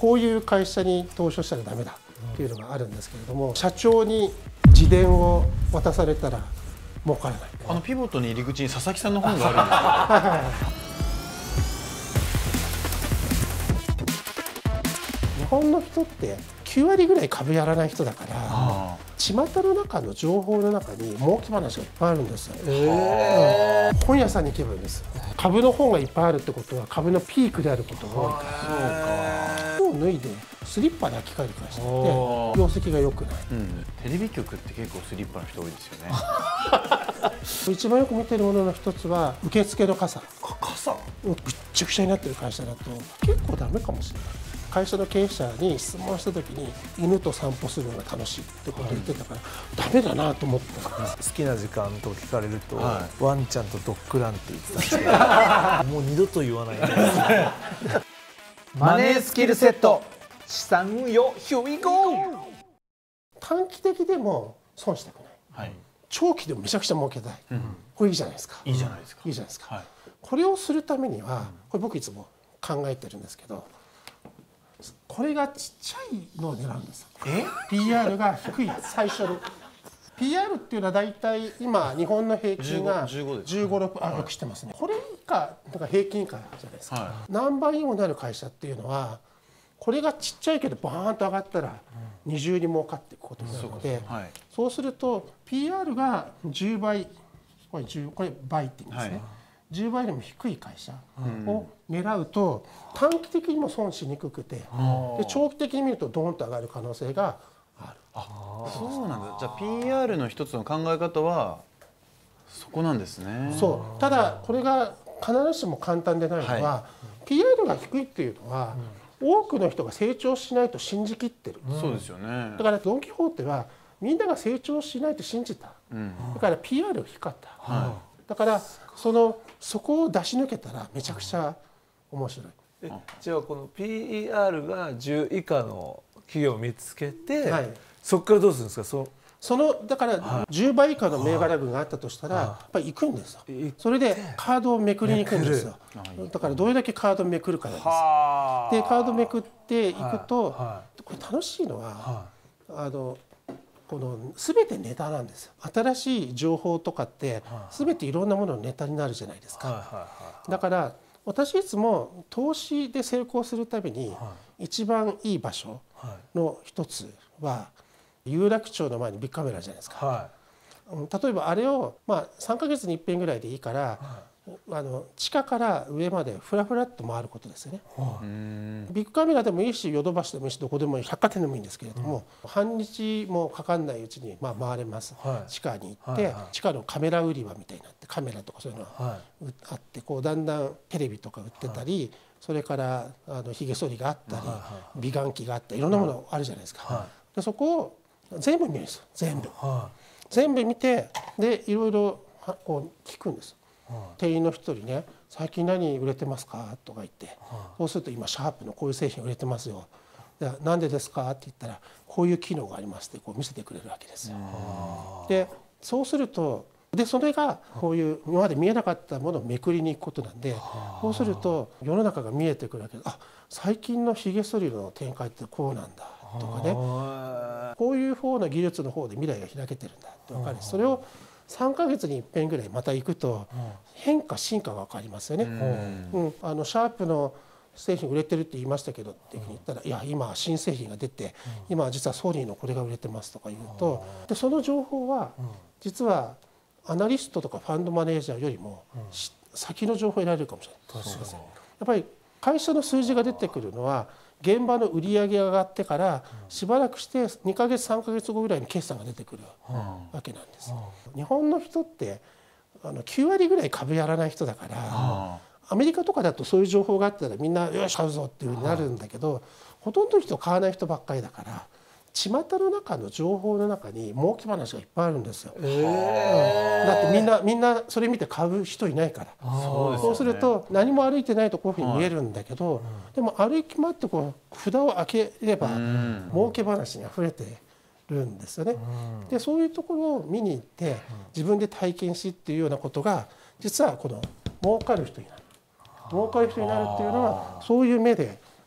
こういう会社に投資をしたらダメだっていうのがあるんですけれども、社長に自伝を渡されたら儲からない。 ピボットの入り口に佐々木さんの本があるんですか？ 日本の人って9割ぐらい株やらない人だから、巷の中の情報の中に儲け話がいっぱいあるんですよ。本屋さんに行けばいいんです。株の本がいっぱいあるってことは株のピークであることが多いから、服を脱いでスリッパで履き替える会社って業績が良くない、 テレビ局って結構スリッパの人多いですよね。 一番よく見てるものの一つは受付の傘。ぐっちゃくちゃになってる会社だと結構ダメかもしれない。会社の経営者に質問した時に犬と散歩するのが楽しいってことを言ってたから、ダメだなと思ったんです。 好きな時間と聞かれると、ワンちゃんとドッグランって言ってたんですけどもう二度と言わないでマネースキルセット資産運用ヒューイゴー。 短期的でも損したくない、長期でもめちゃくちゃ儲けたい、これいいじゃないですか。 いいじゃないですか。 いいじゃないですか。これをするためには、これ僕いつも考えてるんですけど、これがちっちゃいのを狙うんですよ。PR が低い最初の PR っていうのはだいたい今日本の平均が15、6、よくしてますね。これ以下なんか平均以下じゃないですか。何倍にもなる会社っていうのはこれがちっちゃいけどバーンと上がったら二重に儲かっていくことになるので、そうすると PR が10倍、これ倍って言うんですね。10倍よりも低い会社を狙うと短期的にも損しにくくて、で長期的に見るとドーンと上がる可能性がある。 そうなんだ。じゃあ PR の一つの考え方はそこなんですね。 そう。ただこれが必ずしも簡単でないのは、PR が低いっていうのは多くの人が成長しないと信じきってる。 そうですよね。 だからドン・キホーテはみんなが成長しないと信じた。だから PR が低かった。だからそこを出し抜けたらめちゃくちゃ面白い。 じゃあこの PER が10以下の企業を見つけて、そこからどうするんですか？ だから10倍以下の銘柄群があったとしたらやっぱり行くんですよ。それでカードをめくりに行くんですよ。だからどれだけカードめくるかなんですよ。でカードめくっていくと、これ楽しいのはこの全てネタなんですよ。新しい情報とかって全ていろんなもののネタになるじゃないですか。だから私いつも投資で成功するために一番いい場所の一つは有楽町の前にビッグカメラじゃないですか。例えばあれを3ヶ月に一遍ぐらいでいいから地下から上までフラフラっと回ることですよね。ビッグカメラでもいいしヨドバシでもいいしどこでもいい、百貨店でもいいんですけれども、半日もかかんないうちに回れます。地下に行って地下のカメラ売り場みたいになってカメラとかそういうのがあって、こうだんだんテレビとか売ってたり、それからひげ剃りがあったり美顔器があったりいろんなものあるじゃないですか。でそこを全部見るんですよ。全部見て、でいろいろこう聞くんです。店員の一人ね、最近何売れてますかとか言って、そうすると今シャープのこういう製品売れてますよ。なんでですかって言ったらこういう機能がありますってこう見せてくれるわけですよ。でそうするとそれがこういう今まで見えなかったものをめくりに行くことなんで、そうすると世の中が見えてくるわけで、最近のひげ剃りの展開ってこうなんだとかね、こういう方の技術の方で未来が開けてるんだって分かる。それを3ヶ月に一遍ぐらいまた行くと変化進化が分かりますよね。シャープの製品売れてるって言いましたけどっていうふうに言ったら、いや今新製品が出て今実はソニーのこれが売れてますとか言うと、でその情報は実はアナリストとかファンドマネージャーよりも先の情報を得られるかもしれない。やっぱり会社の数字が出てくるのは現場の売り上げが上がってからしばらくして2ヶ月3ヶ月後ぐらいに決算が出てくるわけなんです。日本の人って9割ぐらい株やらない人だから、アメリカとかだとそういう情報があったらみんなよし買うぞっていうふうになるんだけど、ほとんどの人買わない人ばっかりだから巷の中の情報の中に儲け話がいっぱいあるんですよ。だってみんなそれ見て買う人いないから。そうすると何も歩いてないとこういうふうに見えるんだけど、でも歩き回ってこう札を開ければ儲け話にあふれてるんですよね。でそういうところを見に行って自分で体験しっていうようなことが実はこの儲かる人になるっていうのはそういう目で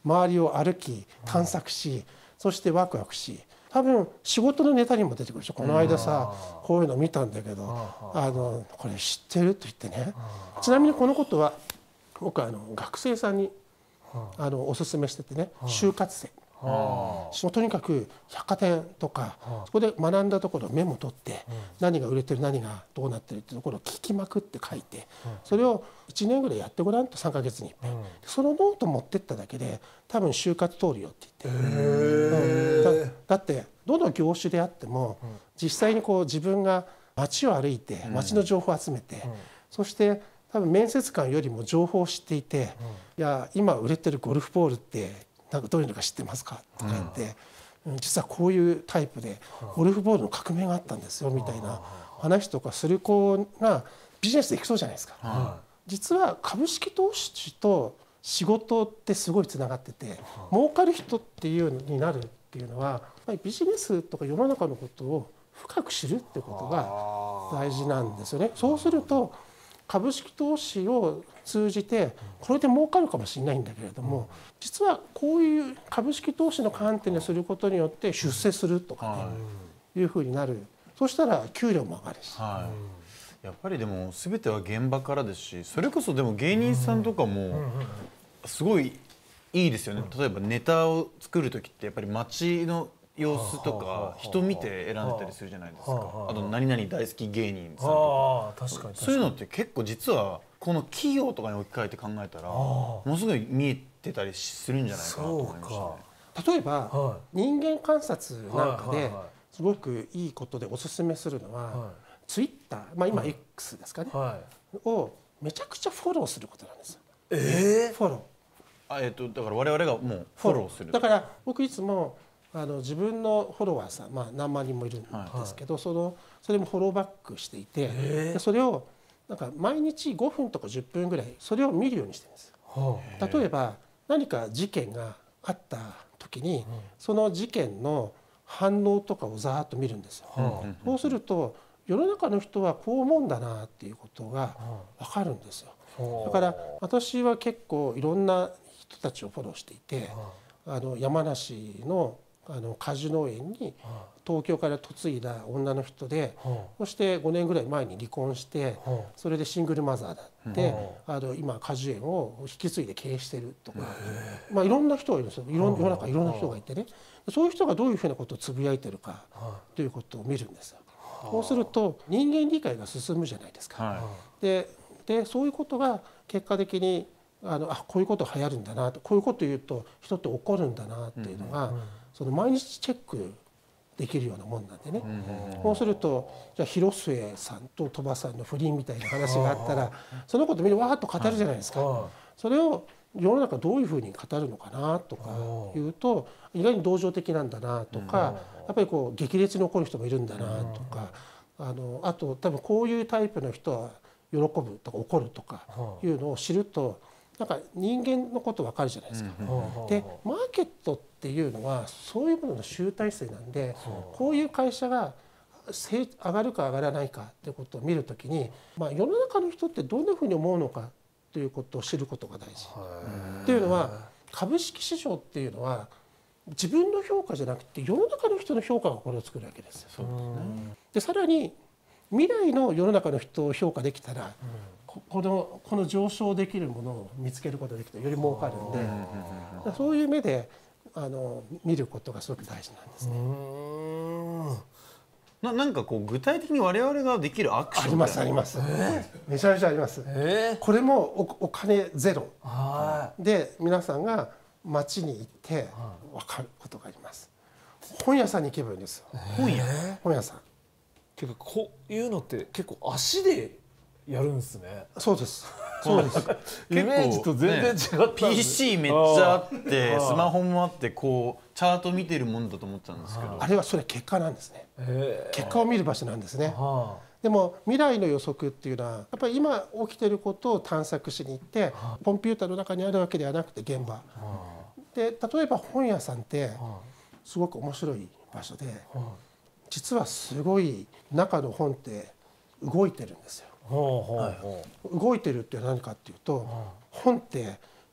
周りを歩き探索し、そしてワクワクし、多分仕事のネタにも出てくるでしょ。この間さこういうの見たんだけどこれ知ってると言ってね。ちなみにこのことは僕学生さんにおすすめしててね、就活生とにかく百貨店とかそこで学んだところをメモ取って何が売れてる何がどうなってるってところを聞きまくって書いて、それを1年ぐらいやってごらんと、3ヶ月に一遍そのノート持ってっただけで多分就活通るよって言って、だってどの業種であっても実際にこう自分が街を歩いて街の情報を集めて、そして多分面接官よりも情報を知っていて、いや今売れてるゴルフボールってなんかどういうのか知ってますかとか言って、実はこういうタイプでゴルフボールの革命があったんですよみたいな話とかする子がビジネスでいきそうじゃないですか。実は株式投資と仕事ってすごいつながってて、儲かる人っていうのになるっていうのはビジネスとか世の中のことを深く知るってことが大事なんですよね。そうすると株式投資を通じてこれで儲かるかもしれないんだけれども、実はこういう株式投資の観点ですることによって出世するとかね、いうふうになる。そしたら給料も上がるし、 やっぱりでも全ては現場からですし、それこそでも芸人さんとかもすごいいいですよね。例えばネタを作る時ってやっぱり街の様子とか人見て選んでたりするじゃないですか。あと何々大好き芸人さんとか、そういうのって結構実はこの企業とかに置き換えて考えたらものすごい見えてたりするんじゃないかなと思いましたね。 例えば人間観察なんかですごくいいことでおすすめするのは、ツイッター、今 X ですかね、をめちゃくちゃフォローすることなんですよ。フォロー。だから我々がもうフォローする。 だから僕いつも自分のフォロワーさん、何万人もいるんですけど、それもフォローバックしていて、でそれをなんか毎日5分とか10分ぐらいそれを見るようにしてるんですよ。例えば何か事件があった時に、その事件の反応とかをざーっと見るんですよ。そうすると世の中の人はこう思うんだなっていうことが分かるんですよ。だから私は結構いろんな人たちをフォローしていて、山梨の果樹農園に東京から嫁いだ女の人で、そして5年ぐらい前に離婚して、それでシングルマザーだって今果樹園を引き継いで経営してるとか、いろんな人がいるんですよ。世の中いろんな人がいてね、そういう人がどういうふうなことをつぶやいてるかということを見るんですよ。そうすると人間理解が進むじゃないですか。でそういうことが結果的にこういうこと流行るんだなと、こういうこと言うと人って怒るんだなっていうのが、その毎日チェックできるようなもんなんでね。そうするとじゃあ広末さんと鳥羽さんの不倫みたいな話があったら、そのことみんなわーっと語るじゃないですか。それを世の中どういうふうに語るのかなとかいうと、意外に同情的なんだなとか、やっぱりこう激烈に怒る人もいるんだなとか、あと多分こういうタイプの人は喜ぶとか怒るとかいうのを知ると、なんか人間のこと分かるじゃないですか。でマーケットっていうのはそういうものの集大成なんで、こういう会社が上がるか上がらないかってことを見るときに、世の中の人ってどんなふうに思うのかということを知ることが大事。っていうのは株式市場っていうのは自分の評価じゃなくて世の中の人の評価がこれを作るわけですよ。でさらに未来の世の中の人を評価できたら、この上昇できるものを見つけることができたらより儲かるんで、そういう目で見ることがすごく大事なんですね。 なんかこう具体的に我々ができるアクションありますあります、めちゃめちゃあります。これもお金ゼロで皆さんが街に行って分かることがあります。本屋さんに行けばいいんですよ。本屋さんてかこういうのって結構足でやるんですね。 そうです。そうです。 イメージと全然違った。 PC めっちゃあってスマホもあってこうチャート見てるもんだと思ってたんですけど、 あれはそれ結果なんですね。結果を見る場所なんですね。でも未来の予測っていうのはやっぱり今起きてることを探索しに行ってコンピューターの中にあるわけではなくて現場で、例えば本屋さんってすごく面白い場所で、実はすごい中の本って動いてるんですよ。動いてるって何かっていうと、本って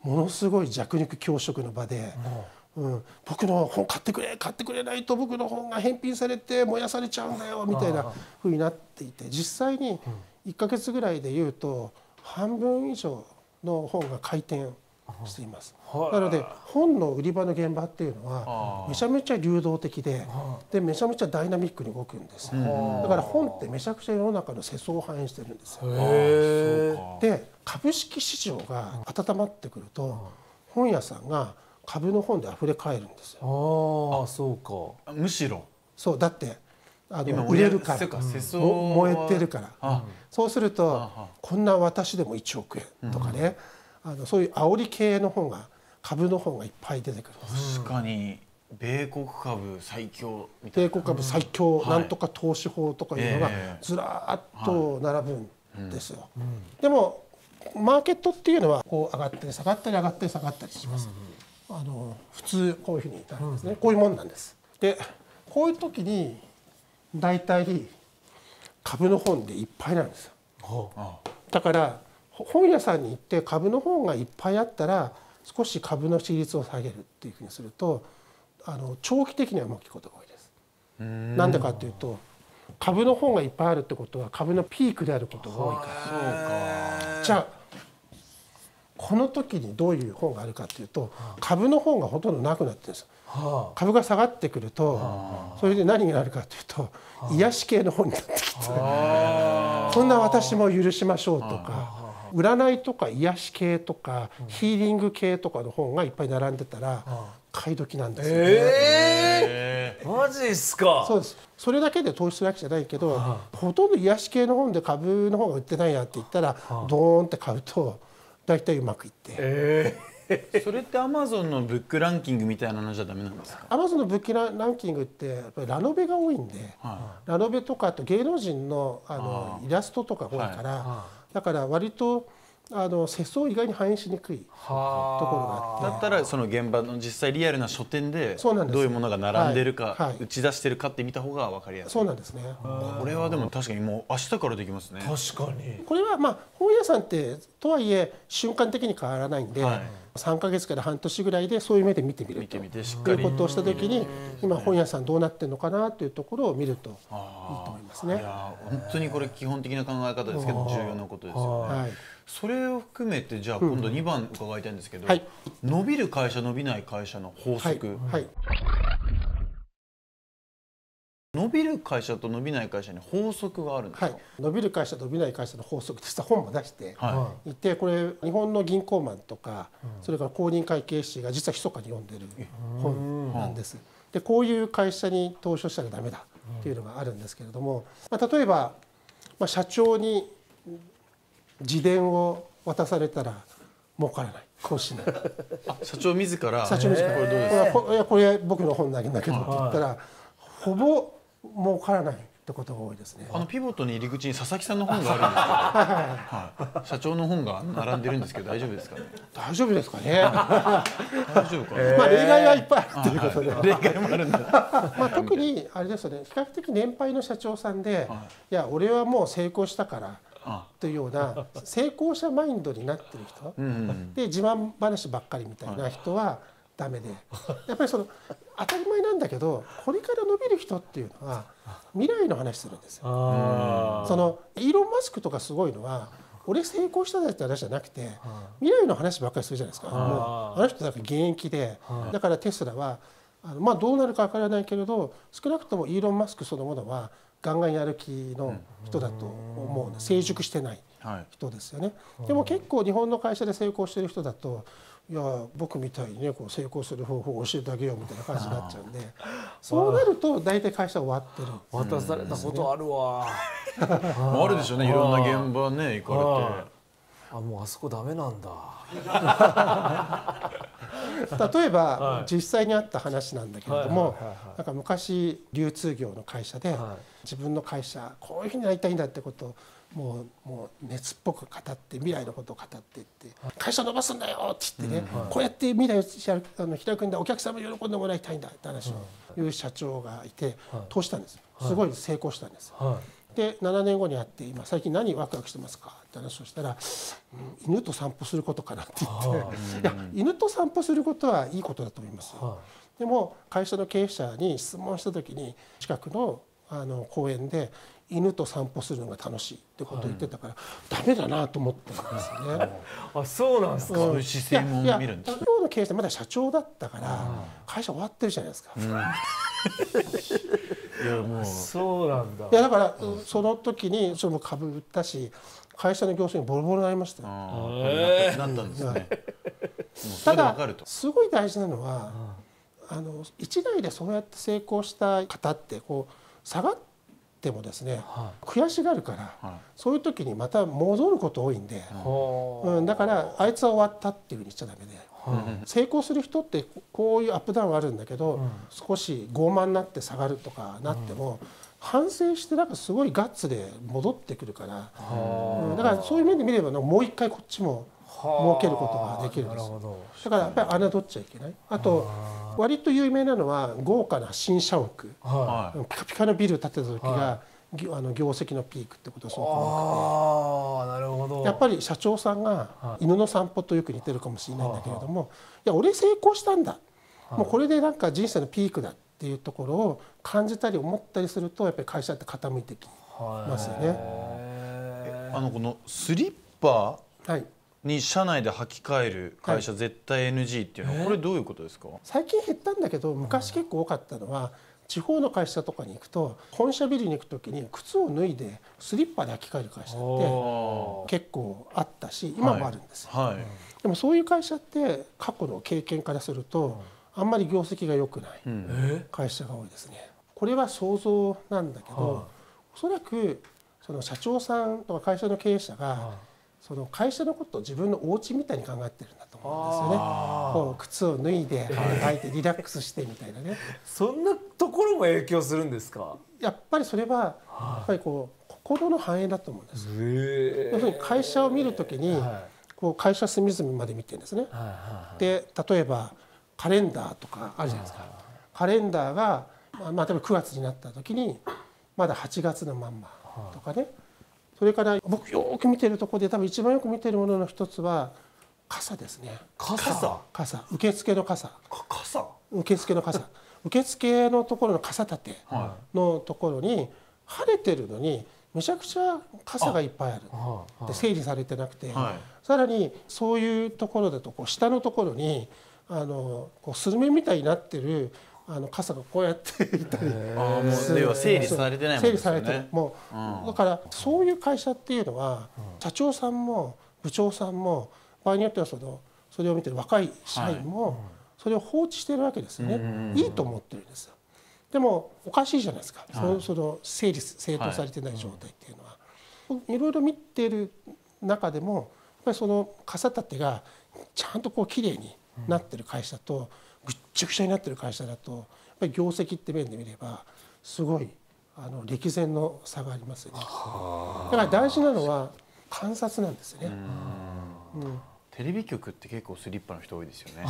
ものすごい弱肉強食の場で、僕の本買ってくれ買ってくれないと僕の本が返品されて燃やされちゃうんだよみたいなふうになっていて、実際に1ヶ月ぐらいでいうと半分以上の本が回転しています。なので本の売り場の現場っていうのはめちゃめちゃ流動的で、めちゃめちゃダイナミックに動くんです。だから本ってめちゃくちゃ世の中の世相を反映してるんですよ。で株式市場が温まってくると本屋さんが株の本で溢れ返るんですよ。 そうか。 むしろそうだって売れるから燃えてるから、そうするとこんな私でも1億円とかね、そういう煽り系の本が株の本がいっぱい出てくるんです。 確かに米国株最強みたいな、 米国株最強なんとか投資法とかいうのがずらーっと並ぶんですよ。でもマーケットっていうのはこう上がったり下がったり上がったり下がったりします。普通こういうふうになるんですね。こういうもんなんです。でこういう時に大体株の本でいっぱいなんですよ。だから本屋さんに行って株の本がいっぱいあったら少し株の比率を下げるっていうふうにすると長期的にはうまくいくことが多いです。なんでかっていうと株の本がいっぱいあるってことは株のピークであることが多いから。じゃあこの時にどういう本があるかっていうと株の本がほとんどなくなってるんですよ。株が下がってくるとそれで何になるかっていうと癒し系の本になってきて、そんな私も許しましょうとか占いとか癒し系とかヒーリング系とかの本がいっぱい並んでたら買い時なんですよね。 マジっすか。 そうです。それだけで投資するわけじゃないけど、ほとんど癒し系の本で株の本が売ってないやって言ったらドーンって買うと大体うまくいって。 それってアマゾンのブックランキングみたいなのじゃダメなんですか？ アマゾンのブックランキングってやっぱりラノベが多いんで、ラノベとかあと芸能人のイラストとか多いから、だから割と世相を意外に反映しにくいところがあって、 だったらその現場の実際リアルな書店でどういうものが並んでるか、打ち出してるかって見た方が分かりやすい。 そうなんですね。 これはでも確かにもう明日からできますね。 確かに。 これは本屋さんってとはいえ瞬間的に変わらないんで、3ヶ月から半年ぐらいでそういう目で見てみるということをした時に今本屋さんどうなってるのかなというところを見るといいと思いますね。 いや本当にこれ基本的な考え方ですけど重要なことですよね。それを含めてじゃあ今度2番伺いたいんですけど、伸びる会社伸びない会社の法則。伸びる会社と伸びない会社に法則があるんですか？ 伸びる会社と伸びない会社の法則って実は本も出していて、これ日本の銀行マンとかそれから公認会計士が実は密かに読んでる本なんです。でこういう会社に投資をしたらダメだっていうのがあるんですけれども、例えば社長に自伝を渡されたら儲からない、こうしない。 社長自らこれどうですか？これ僕の本なんだけどって言ったらほぼ儲からないってことが多いですね。 ピボットに入り口に佐々木さんの本があるんですけど、社長の本が並んでるんですけど大丈夫ですかね？ 大丈夫ですかね。 大丈夫かな。 例外はいっぱいあるということで、 例外もあるんだ。 特にあれですよね、比較的年配の社長さんで、いや俺はもう成功したからというような成功者マインドになってる人で自慢話ばっかりみたいな人はダメで、やっぱり当たり前なんだけどこれから伸びる人っていうのは未来の話するんですよ。イーロン・マスクとかすごいのは俺成功したって話じゃなくて未来の話ばっかりするじゃないですか。もうあの人だから現役で、だからテスラはどうなるかわからないけれど少なくともイーロン・マスクそのものはガンガンやる気の人だと思う。成熟してない人ですよね。でも結構日本の会社で成功してる人だといや僕みたいにねこう成功する方法を教えてあげようみたいな感じになっちゃうんで、そうなると大体会社終わってる。 渡されたことあるわ。 あるでしょうね、いろんな現場ね行かれて。 もうあそこダメなんだ。 例えば実際にあった話なんだけれども、なんか昔流通業の会社で自分の会社こういうふうになりたいんだってことをもう熱っぽく語って未来のことを語っていって会社伸ばすんだよって言ってね、こうやって未来を開くんだ、お客様に喜んでもらいたいんだって話を言う社長がいて投資したんです。すごい成功したんです。 で7年後に会って今最近何ワクワクしてますかって話をしたら、犬と散歩することかなって言っていや犬と散歩することはいいことだと思いますよ。でも会社の経営者に質問した時に近くの公園で犬と散歩するのが楽しいってことを言ってたから、ダメだなと思ったんですよね。 あ、そうなんですか。 そういう姿勢も見るんですか。 今日の経営者まだ社長だったから会社終わってるじゃないですか。 いやもうそうなんだ。 いやだからその時にその株売ったし会社の業績ボロボロになりましたよ。 なったんですね。もうそたれでわかると。 だすごい大事なのは一代でそうやって成功した方ってこう下がってもですね、悔しがるから、そういう時にまた戻ること多いんで、だからあいつは終わったっていうふうに言っちゃダメで、成功する人ってこういうアップダウンはあるんだけど、少し傲慢になって下がるとかなっても、反省してなんかすごいガッツで戻ってくるから、だからそういう面で見ればもう一回こっちも儲けることができるんです。だからやっぱり侮っちゃいけない。あと割と有名なのは豪華な新社屋、ピカピカのビル建てた時が業績のピークってことがすごく多くて、 なるほど。 やっぱり社長さんが犬の散歩とよく似てるかもしれないんだけれども、いや俺成功したんだ、もうこれでなんか人生のピークだっていうところを感じたり思ったりすると、やっぱり会社って傾いてきますよね。 このスリッパはいに社内で履き替える会社絶対 NG っていうのはこれどういうことですか？ 最近減ったんだけど昔結構多かったのは、地方の会社とかに行くと本社ビルに行く時に靴を脱いでスリッパで履き替える会社って結構あったし今もあるんですよ。でもそういう会社って過去の経験からするとあんまり業績が良くない会社が多いですね。これは想像なんだけど、おそらくその社長さんとか会社の経営者がその会社のことを自分のお家みたいに考えてるんだと思うんですよね。こう靴を脱いで履いてリラックスしてみたいなね。 そんなところも影響するんですか？ やっぱりそれはやっぱりこう心の反映だと思うんです。要するに会社を見るときにこう会社隅々まで見てるんですね。で例えばカレンダーとかあるじゃないですか。カレンダーが例えば9月になった時にまだ8月のまんまとかね。それから僕よく見てるところで多分一番よく見てるものの一つは傘ですね。傘受付の傘、受付の傘、受付のところの傘立てのところに晴れてるのにめちゃくちゃ傘がいっぱいある。で整理されてなくて、さらにそういうところだとこう下のところにこうスルメみたいになってる傘がこうやっていたり、 要は整理されてないもんですよね。整理されてる。もうだからそういう会社っていうのは社長さんも部長さんも場合によってはそれを見てる若い社員もそれを放置してるわけですよね。いいと思ってるんですよ。でもおかしいじゃないですか。その整理整頓されてない状態っていうのは。いろいろ見てる中でもやっぱりその傘立てがちゃんとこう綺麗になってる会社とぐっちゃぐちゃになってる会社だとやっぱり業績って面で見ればすごい歴然の差がありますよね。だから大事なのは観察なんですよね。 テレビ局って結構スリッパの人多いですよね。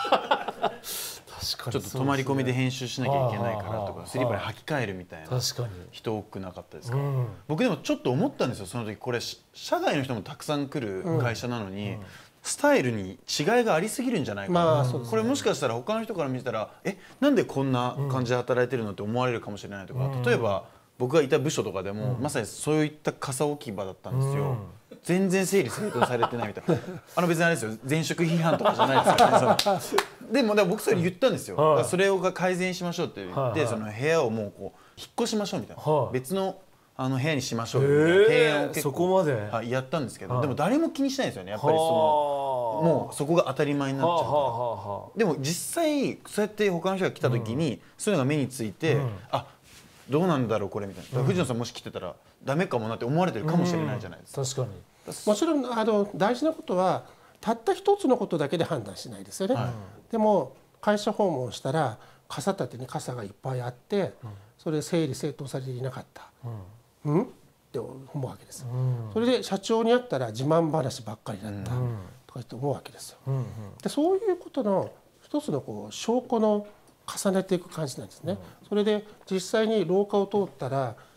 確かにちょっと泊まり込みで編集しなきゃいけないからとかスリッパに履き替えるみたいな人多くなかったですか？僕でもちょっと思ったんですよ。その時これ社外の人もたくさん来る会社なのにスタイルに違いがありすぎるんじゃないかな。これもしかしたら他の人から見たらなんでこんな感じで働いてるのって思われるかもしれないとか、例えば僕がいた部署とかでもまさにそういった傘置き場だったんですよ。全然整理整頓されてないみたいな。別にあれですよ、前職批判とかじゃないですからね。でも僕それ言ったんですよ。それを改善しましょうって言って、その部屋をもうこう引っ越しましょうみたいな、別の部屋にしましょうみたいな提案を結構やったんですけど、でも誰も気にしないんですよね。やっぱりもうそこが当たり前になっちゃうから。でも実際そうやって他の人が来た時にそういうのが目について、どうなんだろうこれみたいな。藤野さんもし来てたらダメかもなって思われてるかもしれないじゃないですか。 確かに。 もちろん大事なことはたった一つのことだけで判断しないですよね。でも会社訪問したら傘立てに傘がいっぱいあってそれ整理整頓されていなかった、って思うわけです。それで社長に会ったら自慢話ばっかりだったとかって思うわけですよ。でそういうことの一つのこう証拠の重ねていく感じなんですね。それで実際に廊下を通ったら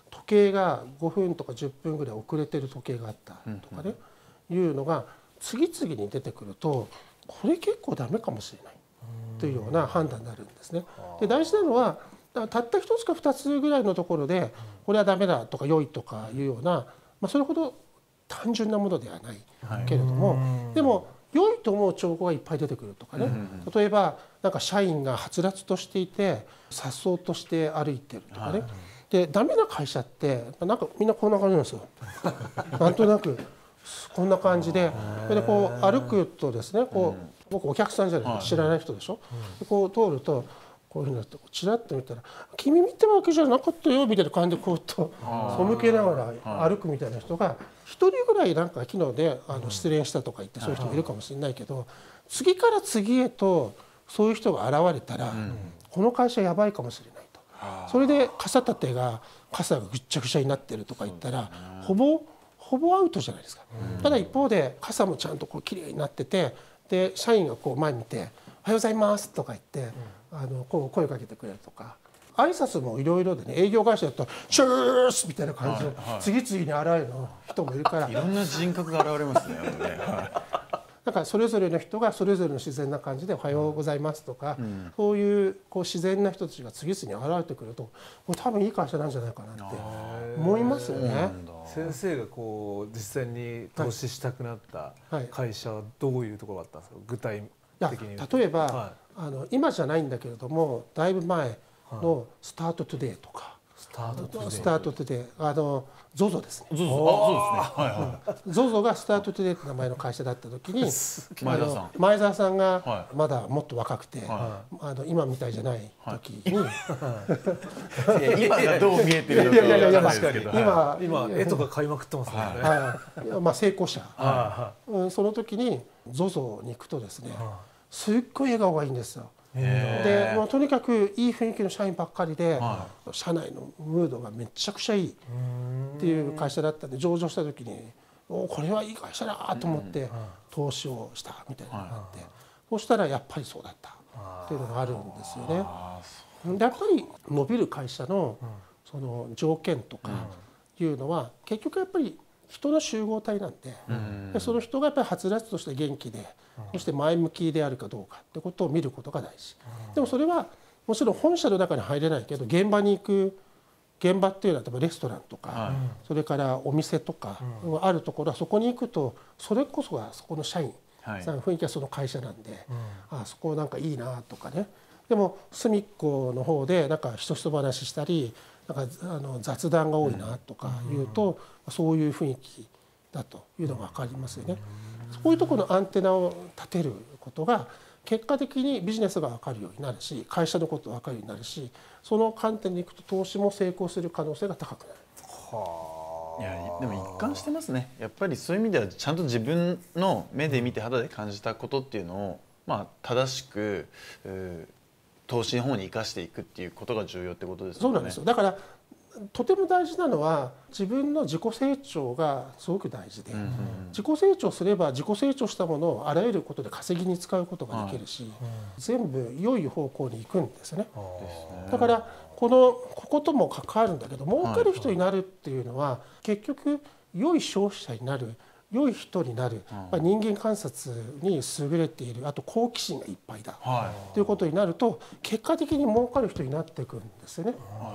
時計が5分とか10分ぐらい遅れてる時計があったとかね、いうのが次々に出てくるとこれ結構ダメかもしれないというような判断になるんですね。で大事なのはたった1つか2つぐらいのところでこれはダメだとか良いとかいうような、それほど単純なものではないけれども、でも良いと思う兆候がいっぱい出てくるとかね、例えばなんか社員がはつらつとしていて颯爽として歩いてるとかね、でダメな会社ってなんかみんなこんな感じなんですよなんとなくこんな感じで、それでこう歩くとですね、こう僕お客さんじゃない、知らない人でしょ、でこう通るとこういうふうになってチラッと見たら「君見てるわけじゃなかったよ」みたいな感じでこうと背けながら歩くみたいな人が1人ぐらいなんか昨日で失恋したとか言ってそういう人もいるかもしれないけど、次から次へとそういう人が現れたらこの会社やばいかもしれないと。それで傘立てが傘がぐっちゃぐちゃになってるとか言ったらほぼアウトじゃないですか。ただ一方で傘もちゃんとこう綺麗になってて、で社員がこう前見て「おはようございます」とか言ってこう声かけてくれるとか、挨拶もいろいろでね、営業会社だと「チュース!」みたいな感じで次々に現れる人もいるから、 いろんな人格が現れますね。 だからそれぞれの人がそれぞれの自然な感じで「おはようございます」とか、そういう自然な人たちが次々に現れてくるとこれ多分いい会社なんじゃないかなって思いますよね。 先生がこう実際に投資したくなった会社はどういうところがあったんですか、具体的に言うと。 例えば、今じゃないんだけれどもだいぶ前のスタートトゥデイとか、スタートトゥデイZOZO ですね。ZOZO がスタートトゥデイって名前の会社だった時に前澤さんがまだもっと若くて今みたいじゃない時に今がどう見えてるのか分かんないですけど、 今絵とか買いまくってますね。 成功者、その時に ZOZO に行くとですね、すっごい笑顔がいいんですよ。でもうとにかくいい雰囲気の社員ばっかりで、社内のムードがめちゃくちゃいいっていう会社だったんで、上場した時にこれはいい会社だと思って投資をしたみたいなのがあって、そしたらやっぱりそうだったっていうのがあるんですよね。でやっぱり伸びる会社のその条件とかいうのは結局やっぱり人の集合体なんで、その人がやっぱりはつらつとして元気で、そして前向きであるかどうかってことを見ることが大事。でもそれはもちろん本社の中に入れないけど、現場に行く、現場っていうのは例えばレストランとか、それからお店とかあるところはそこに行くとそれこそがそこの社員さん、雰囲気はその会社なんで、そこなんかいいなとかね。でも隅っこの方でなんかひそひそ話したりなんか雑談が多いなとかいうと、そういう雰囲気だというのが分かりますよね。そういうところのアンテナを立てることが結果的にビジネスが分かるようになるし、会社のことが分かるようになるし、その観点でいくと投資も成功する可能性が高くなる。 いやでも一貫してますね。やっぱりそういう意味ではちゃんと自分の目で見て肌で感じたことっていうのを正しく投資の方に生かしていくっていうことが重要ってことですよね。 そうなんですよ。だからとても大事なのは自分の自己成長がすごく大事で、自己成長すれば自己成長したものをあらゆることで稼ぎに使うことができるし、全部良い方向に行くんですね。だからこことも関わるんだけど、儲かる人になるっていうのは結局良い消費者になる、良い人になる、人間観察に優れている、あと好奇心がいっぱいだということになると結果的に儲かる人になっていくんですよね。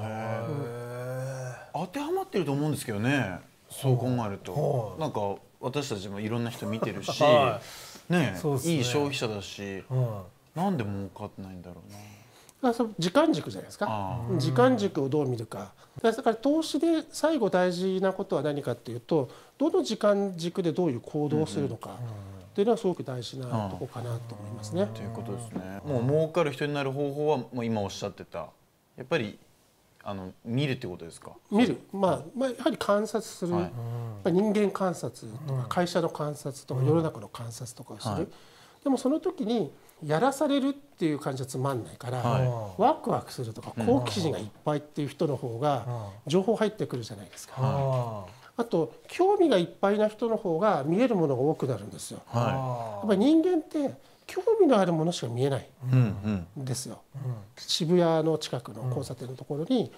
当てはまってると思うんですけどね。そう考えるとなんか私たちもいろんな人見てるし、ね、いい消費者だし、なんで儲かってないんだろうな。 時間軸じゃないですか。時間軸をどう見るか。だから投資で最後大事なことは何かっていうと、どの時間軸でどういう行動をするのかっていうのはすごく大事なとこかなと思いますね。 ということですね。もう儲かる人になる方法はもう今おっしゃってたやっぱり見るってことですか。 見る、やはり観察する、人間観察とか会社の観察とか世の中の観察とかをする。でもその時にやらされるっていう感じはつまんないから、ワクワクするとか好奇心がいっぱいっていう人の方が情報入ってくるじゃないですか。あと興味がいっぱいな人の方が見えるものが多くなるんですよ。やっぱり人間って興味のあるものしか見えないんですよ。渋谷の近くの交差点のところに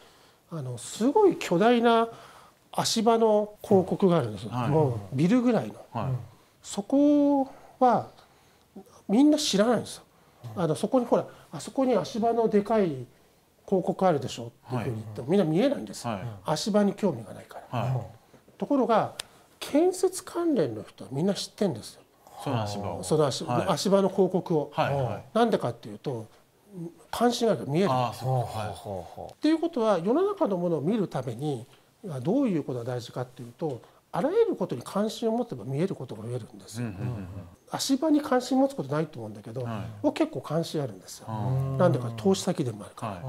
すごい巨大な足場の広告があるんですよ、もうビルぐらいの、そこはみんな知らないんですよ。そこにほらあそこに足場のでかい広告あるでしょっていうふうに言ってもみんな見えないんです、足場に興味がないから、ところが建設関連の人はみんな知ってるんですよ、 その足場を、 その足場の広告を。なんでかっていうと関心があるから見える。っていうことは世の中のものを見るためにどういうことが大事かっていうと、あらゆることに関心を持てば見えることが見えるんですよ。足場に関心持つことないと思うんだけど、僕結構関心あるんですよ。なんでか投資先でもあるから。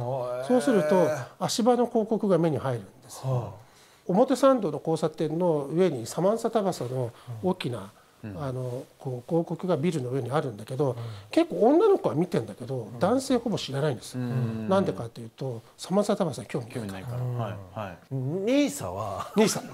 そうすると足場の広告が目に入るんですよ。表参道の交差点の上にサマンサタバサの大きなこう広告がビルの上にあるんだけど、結構女の子は見てんだけど男性ほぼ知らないんです。なんでかっていうとサマンサタバサに興味ないから。 NISA は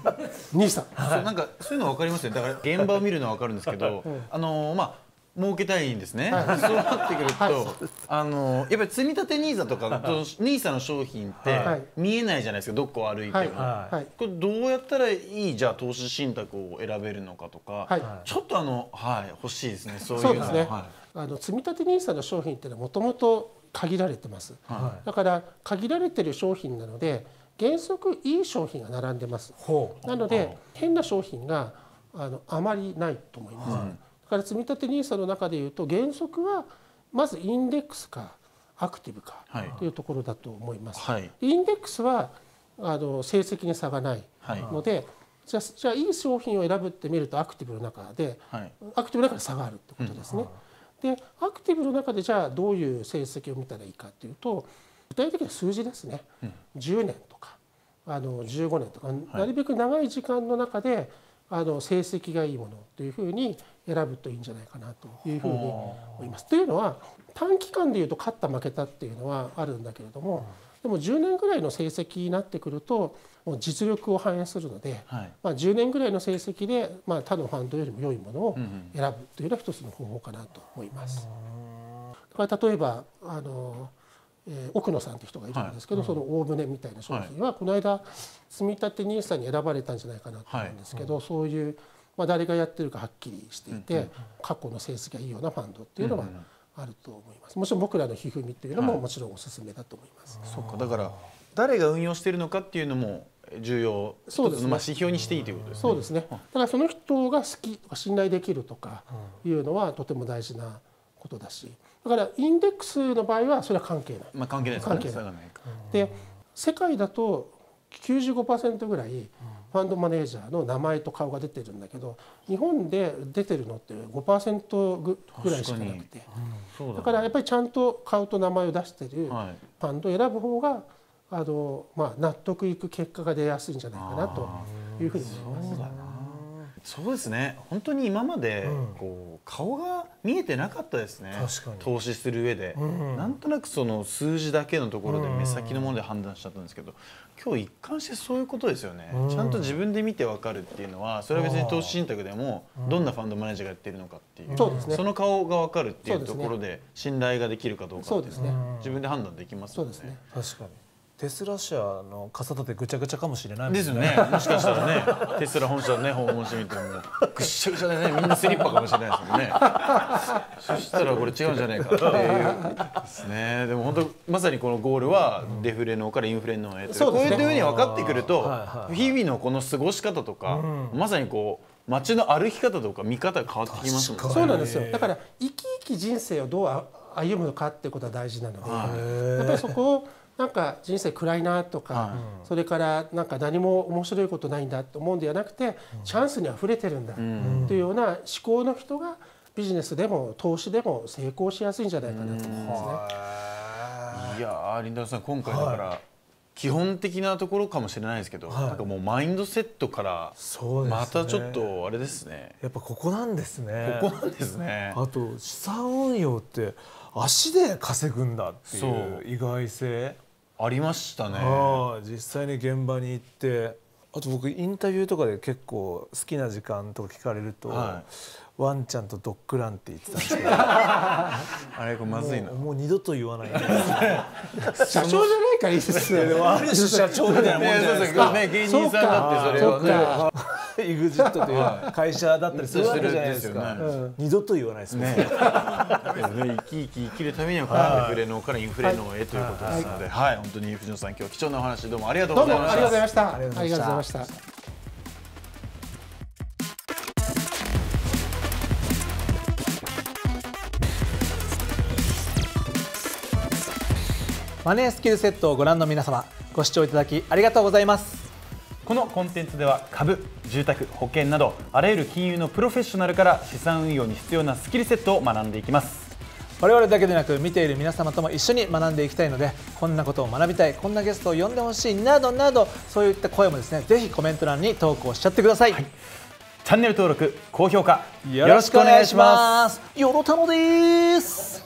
NISA なんかそういうの分かりますよ。だから現場を見るのは分かるんですけど、まあ儲けたいんですね。そうなってくると、やっぱり積み立て NISA とか NISA の商品って見えないじゃないですか、どこ歩いても。これどうやったらいいじゃあ投資信託を選べるのかとか、ちょっと欲しいですね。そういうの。 積み立て NISA の商品っていうのはもともと限られてます。だから限られてる商品なので原則いい商品が並んでます。なので変な商品があまりないと思います。だから積み立て NISA の中でいうと原則はまずインデックスかアクティブかというところだと思います。インデックスは成績に差がないので、じゃあいい商品を選ぶってみるとアクティブの中で、アクティブの中で差があるってことですね。でアクティブの中でじゃあどういう成績を見たらいいかっていうと、具体的な数字ですね。10年とか15年とかなるべく長い時間の中で成績がいいものというふうに選ぶといいんじゃないかなというふうに思います。というのは短期間でいうと勝った負けたっていうのはあるんだけれども、でも10年ぐらいの成績になってくるともう実力を反映するので、10年ぐらいの成績で他のファンドよりも良いものを選ぶというのは一つの方法かなと思います。だから例えば奥野さんという人がいるんですけど、その大船みたいな商品はこの間積み立て NISA に選ばれたんじゃないかなと思うんですけど、そういう誰がやってるかはっきりしていて過去の成績がいいようなファンドっていうのはあると思います。もちろん僕らのひふみっていうのももちろんおすすめだと思います。 そうか、だから誰が運用しているのかっていうのも重要、一つの指標にしていいということですね。 そうですね。だからその人が好きとか信頼できるとかいうのはとても大事なことだし、だからインデックスの場合はそれは関係ない。 関係ないですね。関係ない。 で世界だと 95% ぐらいファンドマネージャーの名前と顔が出てるんだけど、日本で出てるのって 5% ぐらいしかなくて、だからやっぱりちゃんと顔と名前を出してるファンドを選ぶ方が納得いく結果が出やすいんじゃないかなというふうに思います。 そうですね。本当に今まで顔が見えてなかったですね。投資する上で、なんとなくその数字だけのところで目先のもので判断しちゃったんですけど、今日一貫してそういうことですよね。ちゃんと自分で見てわかるっていうのは、それは別に投資信託でもどんなファンドマネージャーがやっているのかっていう、その顔がわかるっていうところで信頼ができるかどうかっていうのは自分で判断できますよね。 確かに。テスラ社の傘立てぐちゃぐちゃかもしれないですよね。もしかしたらね、テスラ本社ね訪問してみてもぐっしゃぐちゃでね、みんなスリッパかもしれないですもんね。そしたらこれ違うんじゃないかっていうですね。でも本当まさにこのゴールはデフレのからインフレのへと、こういうふうに分かってくると日々のこの過ごし方とか、まさに街の歩き方とか見方が変わってきますもんね。 そうなんですよ。だから生き生き人生をどう歩むのかってことは大事なので、やっぱりそこをなんか人生暗いなとか、それからなんか何も面白いことないんだと思うんではなくて、チャンスにあふれてるんだというような思考の人がビジネスでも投資でも成功しやすいんじゃないかなと思いますね。 いや林田さん、今回だから基本的なところかもしれないですけど、なんかもうマインドセットからまたちょっとあれですね。 やっぱここなんですね。 ここなんですね。 あと資産運用って足で稼ぐんだっていう意外性ありましたね。 実際に現場に行ってあと僕インタビューとかで結構好きな時間とか聞かれると、ワンちゃんとドッグランって言ってたんですけどあれこれまずいな。 もう二度と言わない社長じゃないからいいですよね。 ある種社長みたいなもんじゃないですか。 ね、芸人さんだってそれをね。 EXIT という会社だったりするわけじゃないですか。二度と言わないですね。 生きるためにはこのデフレ脳からインフレ脳へということですので、はい、本当に藤野さん今日貴重なお話どうもありがとうございました。 どうもありがとうございました。ありがとうございました。 マネースキルセットをご覧の皆様、ご視聴いただきありがとうございます。 このコンテンツでは株、住宅、保険などあらゆる金融のプロフェッショナルから資産運用に必要なスキルセットを学んでいきます。 我々だけでなく見ている皆様とも一緒に学んでいきたいので、こんなことを学びたい、こんなゲストを呼んでほしいなどなど、そういった声もですね、ぜひコメント欄に投稿しちゃってください。 チャンネル登録、高評価よろしくお願いします。よろたのです。